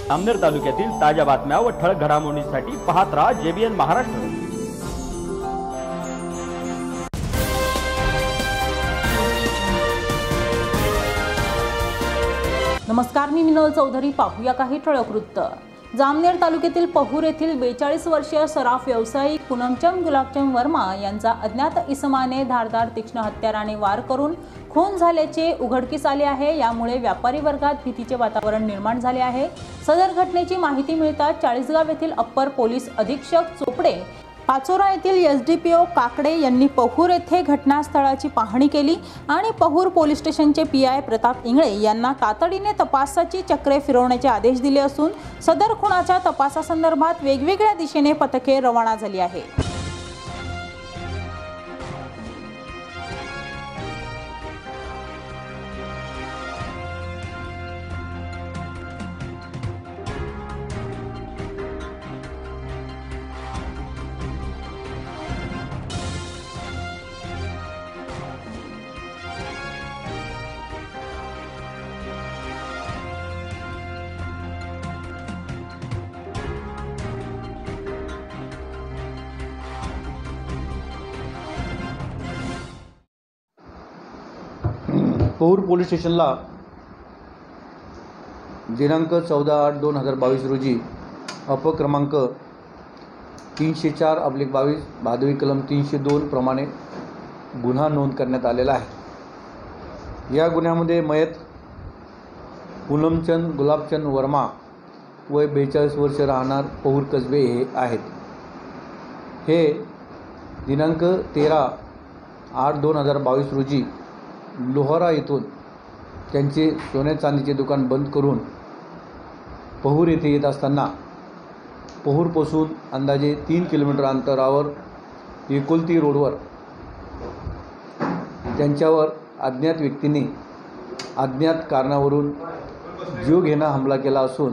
जामनेर तालुक्यातील ताज्या बातम्या व ठळक घडामोडींसाठी पाहत राहा JBN महाराष्ट्र। नमस्कार, मी मिनल चौधरी। पाहूया काही ठळक वृत्त। जामनेर तालुक्यातील पहूर येथील 42 वर्षीय सराफ व्यावसायिक पूनमचंद गुलाबचंद वर्मा यांचा अज्ञात इसमाने धारदार तीक्ष्ण हत्याराने वार करून खून झाल्याचे उघडकीस आले आहे। यामुळे व्यापारी वर्गात भीतीचे वातावरण निर्माण झाले आहे। सदर घटनेची माहिती मिळताच चाळीसगाव येथील अप्पर पोलीस अधीक्षक चोपडे, पाचोरा येथील SDPO काकडे यांनी पहूर येथे घटनास्थळाची पाहणी केली आणि पहूर पोलीस स्टेशनचे PI प्रताप इंगळे यांना तातडीने तपासाची चक्रे फिरवण्याचे आदेश दिले असून सदर खुनाच्या तपासासंदर्भात वेगवेगळ्या दिशेने पथके रवाना झाली आहे। पहूर पोलीस स्टेशनला दिनांक 14/8/2022 रोजी अपक्रमांक 304/22 भादवी कलम 302 प्रमाणे गुन्हा नोंद करण्यात आलेला आहे। या गुन्ह्यामध्ये मयत पूनमचंद गुलाबचंद वर्मा वय 42 वर्ष राहणार पहूर कसबे हे आहेत। हे दिनांक 13/8/2022 रोजी लोहारा येथून त्यांचे सोने चांदीचे दुकान बंद करून पहूर येथे येत असताना पहूरपासून अंदाजे 3 किलोमीटर अंतरावर एकुलती रोडवर त्यांच्यावर अज्ञात व्यक्तीने अज्ञात कारणावरून जीवघेणा हमला केला असून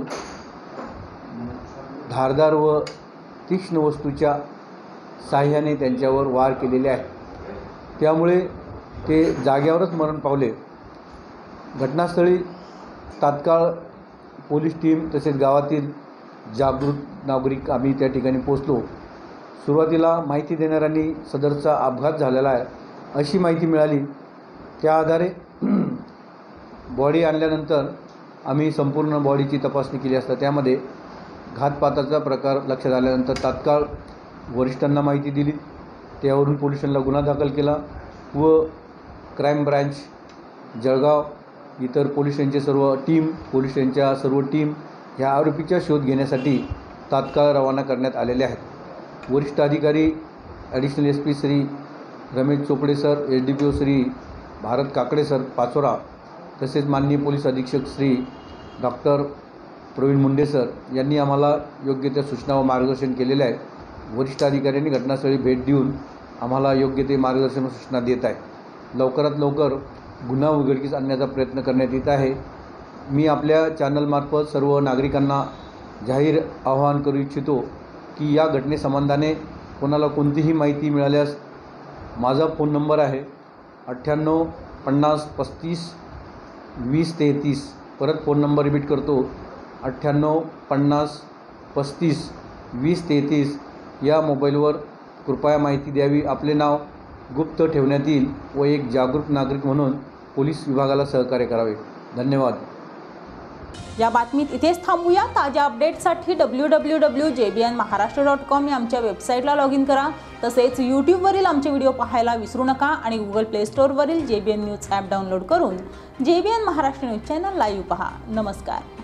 धारदार व तीक्ष्ण वस्तूच्या साहाय्याने त्यांच्यावर वार केलेले आहे। त्यामुळे ते जाग्यावरच मरण पावले। घटनास्थळी तात्काळ पोलीस टीम तसेच गावातील जागृत नागरिक आम्ही त्या ठिकाणी पोहोचलो। सुरुवातीला माहिती देणाऱ्यांनी सदरचा अपघात झालेला आहे अशी माहिती मिळाली। त्या आधारे बॉडी आणल्यानंतर आम्ही संपूर्ण बॉडीची तपासणी केली असता त्यामध्ये घातपाताचा प्रकार लक्षात आल्यानंतर तात्काळ वरिष्ठांना माहिती दिली। त्यावरून पोलिसांना गुन्हा दाखल केला व क्राईम ब्रांच जळगाव इतर पोलिसांचे सर्व टीम ह्या आरोपीचा शोध घेण्यासाठी तात्काळ रवाना करण्यात आलेले आहेत। वरिष्ठ अधिकारी additional SP Shri Ramesh Chopde sir, SDPO Shri Bharat Kakade sir Pachora, तसेच माननीय पोलीस अधीक्षक श्री डॉक्टर प्रवीण मुंडे सर यांनी आम्हाला योग्य त्या सूचना व मार्गदर्शन केलेले आहे। वरिष्ठ अधिकाऱ्यांनी घटनास्थळी भेट देऊन आम्हाला योग्य ते मार्गदर्शन व सूचना देत आहे। लवकरात लवकर गुन्हा उघडकीस आणण्याचा प्रयत्न करण्यात येत आहे। मी आपल्या चॅनलमार्फत सर्व नागरिकांना जाहीर आवाहन करू इच्छितो की या घटनेसंबंधाने कोणाला कोणतीही माहिती मिळाल्यास माझा फोन नंबर आहे 98 50 35 20 33। परत फोन नंबर रिपीट करतो 98 50 35 20 33। या मोबाईलवर कृपया माहिती द्यावी। आपले नाव गुप्त ठेवण्यात येईल व एक जागरूक नागरिक म्हणून पोलीस विभागाला सहकार्य करावे। धन्यवाद। या बातमीत इथेच थांबूया। ताज्या अपडेट्ससाठी www.jbnmaharashtra.com या आमच्या वेबसाईटला लॉग इन करा। तसेच यूट्यूबवरील आमचे व्हिडिओ पाहायला विसरू नका आणि Google Play Storeवरील JBN न्यूज ॲप डाउनलोड करून JBN Maharashtra news channel live पहा। नमस्कार।